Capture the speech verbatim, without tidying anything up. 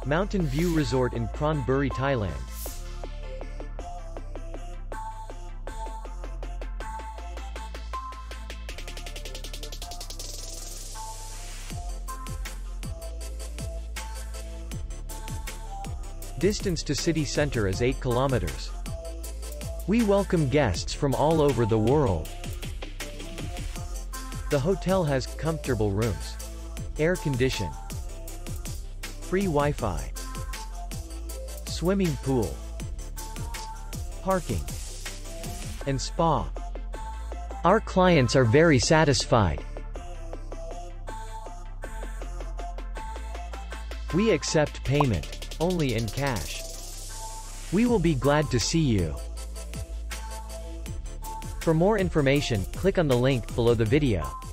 Mountain View Resort in Pran Buri, Thailand. Distance to city center is eight kilometers. We welcome guests from all over the world. The hotel has comfortable rooms, air condition, free Wi-Fi, swimming pool, parking, and spa. Our clients are very satisfied. We accept payment only in cash. We will be glad to see you. For more information, click on the link below the video.